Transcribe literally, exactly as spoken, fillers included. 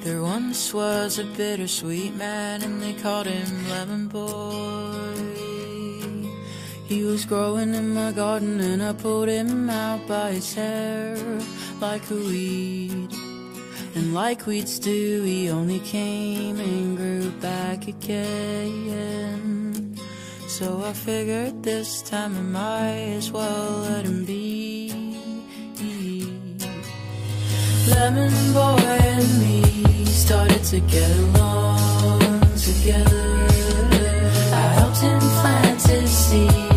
There once was a bittersweet man, and they called him Lemon Boy. He was growing in my garden, and I pulled him out by his hair like a weed. And like weeds do, he only came and grew back again. So I figured this time I might as well let him be. Lemon Boy and me started to get along together. I helped him plant his seed